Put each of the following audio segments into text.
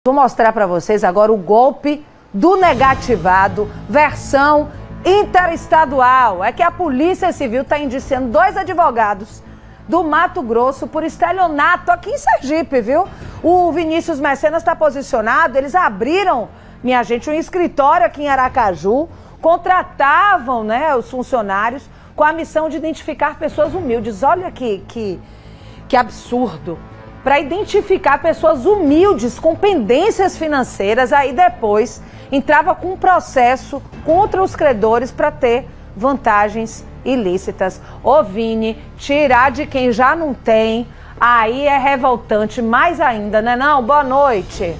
Vou mostrar para vocês agora o golpe do negativado, versão interestadual. É que a Polícia Civil está indiciando 2 advogados do Mato Grosso por estelionato aqui em Sergipe, viu? O Vinícius Mecenas está posicionado, eles abriram, minha gente, um escritório aqui em Aracaju, contratavam, né, os funcionários com a missão de identificar pessoas humildes. Olha que absurdo. Para identificar pessoas humildes com pendências financeiras, aí depois entrava com um processo contra os credores para ter vantagens ilícitas. Ô Vini, tirar de quem já não tem, aí é revoltante mais ainda, né não? Boa noite.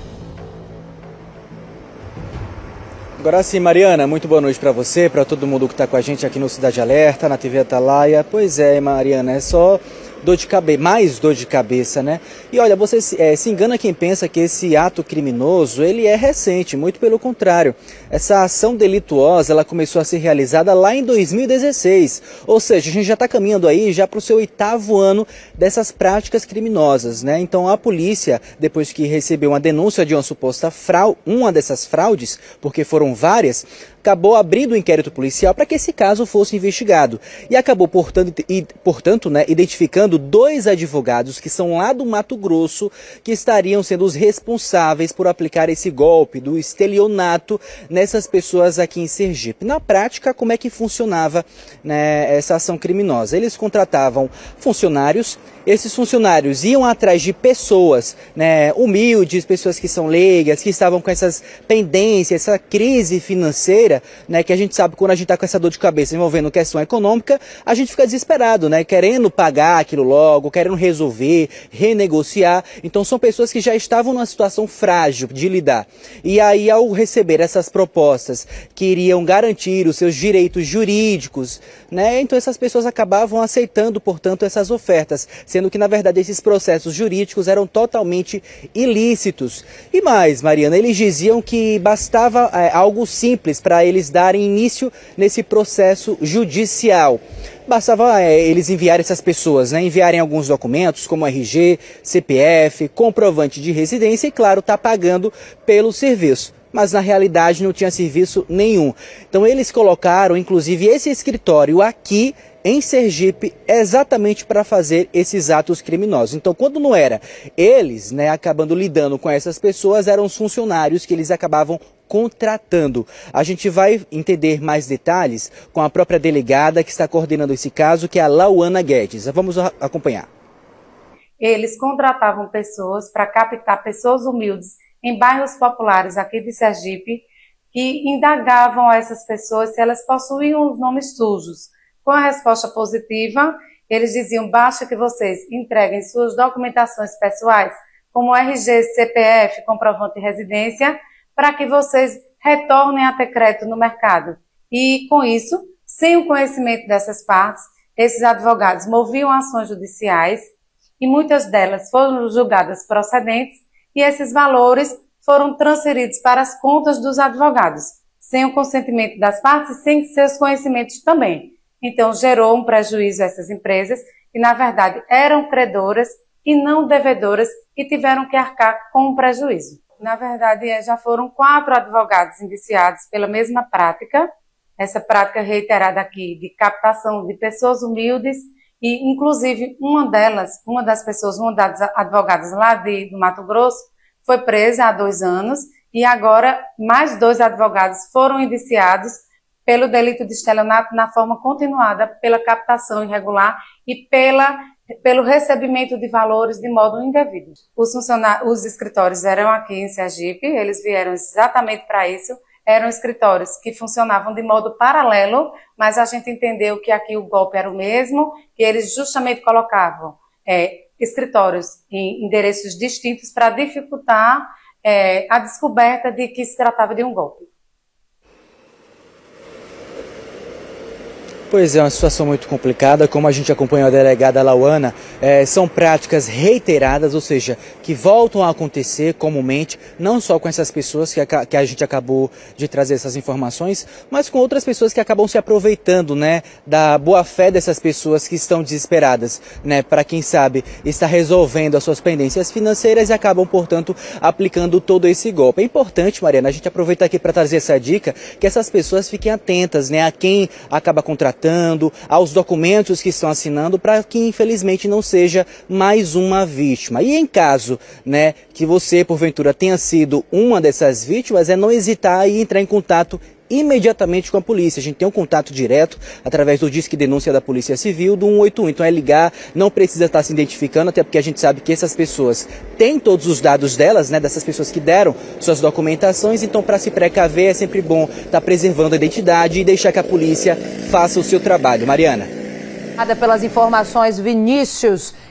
Agora sim, Mariana, muito boa noite para você, para todo mundo que está com a gente aqui no Cidade Alerta, na TV Atalaia. Pois é, Mariana, é só dor de cabeça, mais dor de cabeça, né? E olha, você se engana quem pensa que esse ato criminoso, ele é recente, muito pelo contrário. Essa ação delituosa, ela começou a ser realizada lá em 2016, ou seja, a gente já está caminhando aí já para o seu 8º ano dessas práticas criminosas, né? Então a polícia, depois que recebeu uma denúncia de uma suposta fraude, uma dessas fraudes, porque foram várias, acabou abrindo um inquérito policial para que esse caso fosse investigado. E acabou, portanto, né, identificando 2 advogados que são lá do Mato Grosso, que estariam sendo os responsáveis por aplicar esse golpe do estelionato nessas pessoas aqui em Sergipe. Na prática, como é que funcionava, né, essa ação criminosa? Eles contratavam funcionários, esses funcionários iam atrás de pessoas, né, humildes, pessoas que são leigas, que estavam com essas pendências, essa crise financeira, né, que a gente sabe quando a gente está com essa dor de cabeça envolvendo questão econômica, a gente fica desesperado, né, querendo pagar aquilo logo, querendo resolver, renegociar. Então são pessoas que já estavam numa situação frágil de lidar. E aí, ao receber essas propostas que iriam garantir os seus direitos jurídicos, né, então essas pessoas acabavam aceitando, portanto, essas ofertas, sendo que, na verdade, esses processos jurídicos eram totalmente ilícitos. E mais, Mariana, eles diziam que bastava algo simples para eles darem início nesse processo judicial. Bastava eles enviarem essas pessoas, né, enviarem alguns documentos, como RG, CPF, comprovante de residência e, claro, tá pagando pelo serviço. Mas na realidade não tinha serviço nenhum. Então eles colocaram, inclusive, esse escritório aqui em Sergipe exatamente para fazer esses atos criminosos. Então, quando não era eles, né, acabando lidando com essas pessoas, eram os funcionários que eles acabavam contratando. A gente vai entender mais detalhes com a própria delegada que está coordenando esse caso, que é a Lauana Guedes. Vamos acompanhar. Eles contratavam pessoas para captar pessoas humildes em bairros populares aqui de Sergipe, que indagavam a essas pessoas se elas possuíam os nomes sujos. Com a resposta positiva, eles diziam: basta que vocês entreguem suas documentações pessoais, como RG, CPF, comprovante de residência, para que vocês retornem a ter crédito no mercado. E com isso, sem o conhecimento dessas partes, esses advogados moviam ações judiciais e muitas delas foram julgadas procedentes e esses valores foram transferidos para as contas dos advogados, sem o consentimento das partes e sem seus conhecimentos também. Então, gerou um prejuízo a essas empresas que, na verdade, eram credoras e não devedoras e tiveram que arcar com um prejuízo. Na verdade, já foram 4 advogados indiciados pela mesma prática, essa prática reiterada aqui de captação de pessoas humildes e, inclusive, uma das advogadas lá do Mato Grosso foi presa há 2 anos e agora mais 2 advogados foram indiciados pelo delito de estelionato na forma continuada pela captação irregular e pelo recebimento de valores de modo indevido. Os escritórios eram aqui em Sergipe, eles vieram exatamente para isso, eram escritórios que funcionavam de modo paralelo, mas a gente entendeu que aqui o golpe era o mesmo, que eles justamente colocavam escritórios em endereços distintos para dificultar a descoberta de que se tratava de um golpe. Pois é, uma situação muito complicada, como a gente acompanhou a delegada Lauana, são práticas reiteradas, ou seja, que voltam a acontecer comumente, não só com essas pessoas que a gente acabou de trazer essas informações, mas com outras pessoas que acabam se aproveitando, né, da boa-fé dessas pessoas que estão desesperadas, né, para quem sabe está resolvendo as suas pendências financeiras e acabam, portanto, aplicando todo esse golpe. É importante, Mariana, a gente aproveita aqui para trazer essa dica, que essas pessoas fiquem atentas, né, a quem acaba contratando, aos documentos que estão assinando, para que infelizmente não seja mais uma vítima. E em caso, né, que você porventura tenha sido uma dessas vítimas, é não hesitar e entrar em contato imediatamente com a polícia. A gente tem um contato direto através do Disque Denúncia da Polícia Civil, do 181. Então é ligar, não precisa estar se identificando, até porque a gente sabe que essas pessoas têm todos os dados delas, né, dessas pessoas que deram suas documentações. Então, para se precaver, é sempre bom estar preservando a identidade e deixar que a polícia faça o seu trabalho. Mariana. Obrigada pelas informações, Vinícius.